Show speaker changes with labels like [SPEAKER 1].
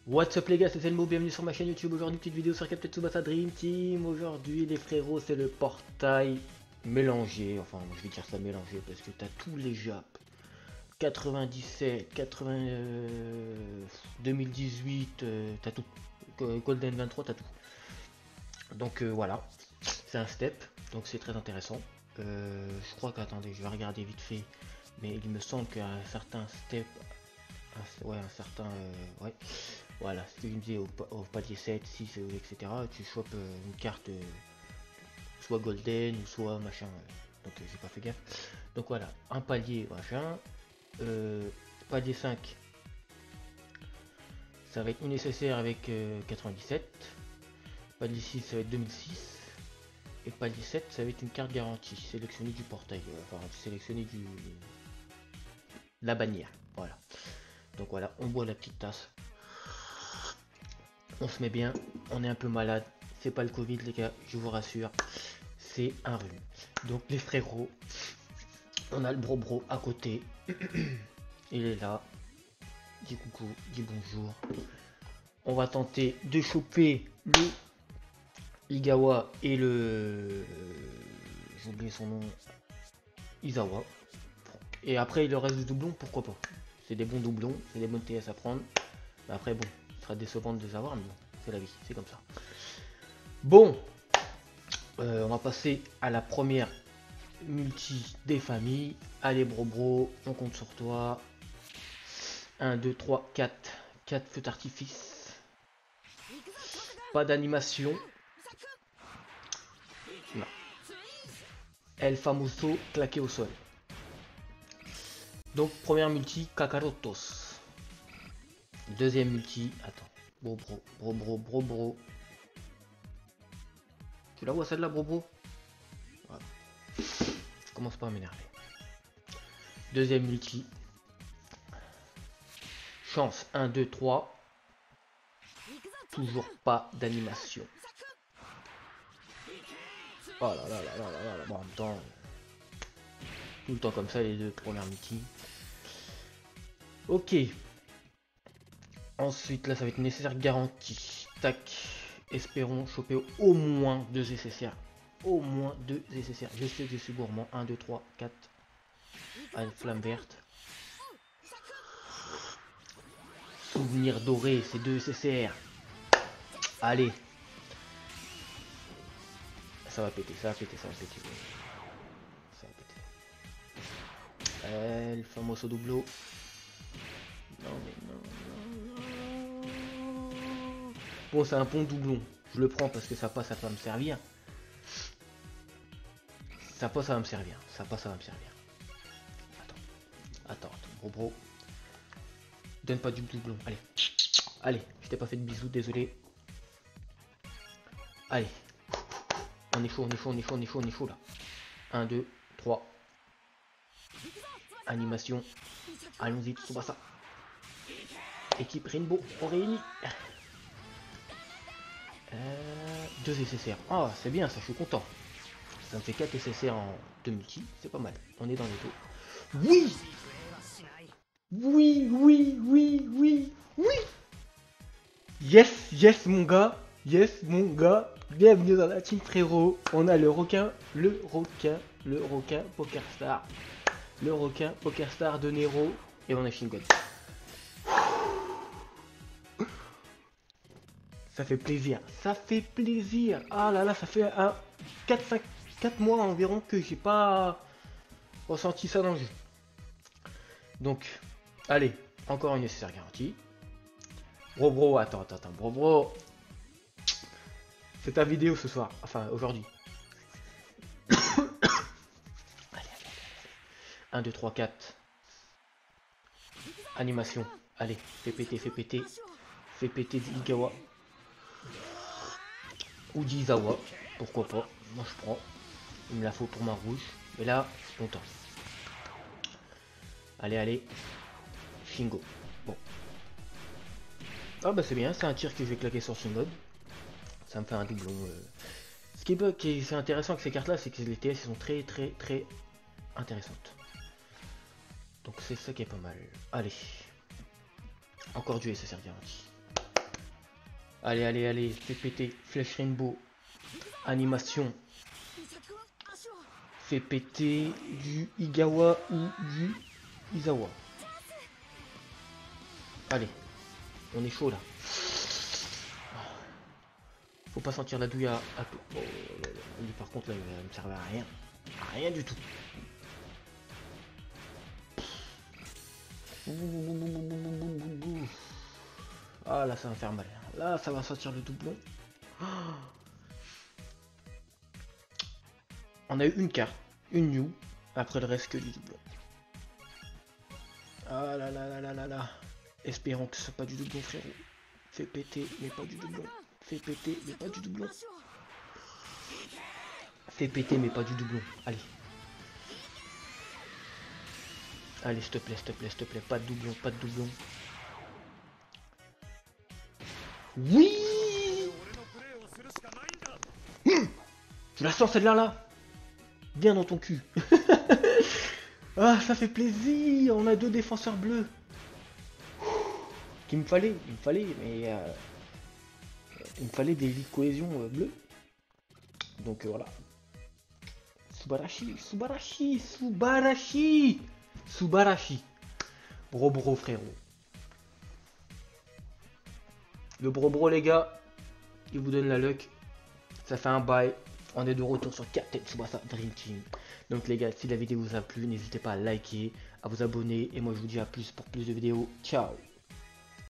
[SPEAKER 1] What's up les gars, c'est Selmo, bienvenue sur ma chaîne YouTube. Aujourd'hui petite vidéo sur Captain Tsubasa Dream Team. Aujourd'hui les frérots, c'est le portail mélangé, enfin je vais dire ça mélangé parce que t'as tous les Japs 97, 80, 2018, t'as tout, Golden 23, t'as tout. Donc voilà, c'est un step, donc c'est très intéressant. Je crois qu'attendez, je vais regarder vite fait, mais il me semble qu'un certain step, un certain, ouais, voilà, ce que je me disais au palier 7, 6, etc. Tu chopes une carte soit golden ou soit machin. Donc j'ai pas fait gaffe. Donc voilà, un palier machin. Palier 5, ça va être nécessaire avec 97. Palier 6, ça va être 2006. Et palier 7, ça va être une carte garantie. Sélectionner du portail. Enfin, sélectionner du la bannière. Voilà. Donc voilà, on boit la petite tasse. On se met bien, on est un peu malade, c'est pas le Covid les gars, je vous rassure, c'est un rhume. Donc les frérots, on a le bro à côté, il est là, dit coucou, dit bonjour. On va tenter de choper le Igawa et le... j'ai oublié son nom, Izawa. Et après le reste du doublon, pourquoi pas. C'est des bons doublons, c'est des bonnes TS à prendre. Mais après bon, ce sera décevant de les avoir, mais bon, c'est la vie, c'est comme ça. Bon, on va passer à la première multi des familles. Allez bro, on compte sur toi. 1, 2, 3, 4. 4 feux d'artifice. Pas d'animation. Non. El Famoso claqué au sol. Donc première multi, Kakarotos. Deuxième multi, attends. Bro. Tu la vois celle-là, bro? Voilà. Je commence pas à m'énerver. Deuxième multi. Chance 1, 2, 3. Toujours pas d'animation. Oh là là là là là là. Bon, en même temps, tout le temps comme ça, les deux premières multi. Ok. Ensuite, là, ça va être nécessaire garantie. Tac. Espérons choper au moins 2 nécessaires. Au moins 2 nécessaires. Je sais que je suis gourmand. 1, 2, 3, 4. Ah, une flamme verte. Souvenir doré, c'est 2 nécessaires. Allez. Ça va péter. Ça va péter. Ça va péter. Le famoso doublo. Non mais non. Bon, c'est un bon doublon. Je le prends parce que ça passe, ça va me servir. Ça passe, ça va me servir. Attends, bro. Donne pas du doublon. Allez, je t'ai pas fait de bisous, désolé. Allez. On est chaud là. 1, 2, 3. Animation. Allons-y, Tsubasa. Équipe Rainbow, on réunit. 2 SSR. Ah, c'est bien ça, je suis content. Ça me fait 4 SSR en 2 multi, c'est pas mal. On est dans les taux. Oui! Yes mon gars. Bienvenue dans la team frérot. On a le requin PokerStar. Le requin PokerStar de Nero. Et on a Shingon. Ça fait plaisir. Ah là là, ça fait un 4 mois environ que j'ai pas ressenti ça dans le jeu. Donc, allez, encore une nécessaire garantie. Bro, attends, bro. C'est ta vidéo ce soir, enfin aujourd'hui. Allez. 1, 2, 3, 4. Animation. Allez, fais péter. Fais péter Igawa. Ou d'Izawa. Pourquoi pas. Moi je prends. Il me la faut pour ma rouge. Et là, je suis content. Allez. Shingo. Bon. Ah bah c'est bien, c'est un tir que je vais claquer sur Shingo. Ça me fait un doublon. Ce qui est intéressant avec ces cartes là, c'est que les TS sont très intéressantes. Donc c'est ça qui est pas mal. Allez. Encore du SSR garanti. Allez, allez, allez, fais péter. Flèche Rainbow. Animation. Fais péter du Igawa ou du Izawa. Allez, on est chaud là. Faut pas sentir la douille à tout. Oh, lui par contre là il va me servir à rien. À rien du tout. Ah là ça va faire mal. Là ça va sortir le doublon. On a eu une carte, une new. Après le reste que du doublon. Ah là là là là là là. Espérons que ce soit pas du doublon frérot. Fais péter mais pas du doublon. Fais péter mais pas du doublon. Fais péter mais pas du doublon. Allez. Allez s'il te plaît, s'il te plaît, s'il te plaît. Pas de doublon, pas de doublon. Oui. Tu la sens celle-là là. Bien dans ton cul. Ah ça fait plaisir. On a deux défenseurs bleus. Qu'il me fallait, mais il me fallait des lits de cohésion bleus. Donc voilà. Subarashi, Subarashi, Subarashi, Subarashi. Bro frérot. Le bro les gars, il vous donne la luck. Ça fait un bail. On est de retour sur Captain Tsubasa Dream Team. Donc les gars, si la vidéo vous a plu, n'hésitez pas à liker, à vous abonner. Et moi je vous dis à plus pour plus de vidéos. Ciao.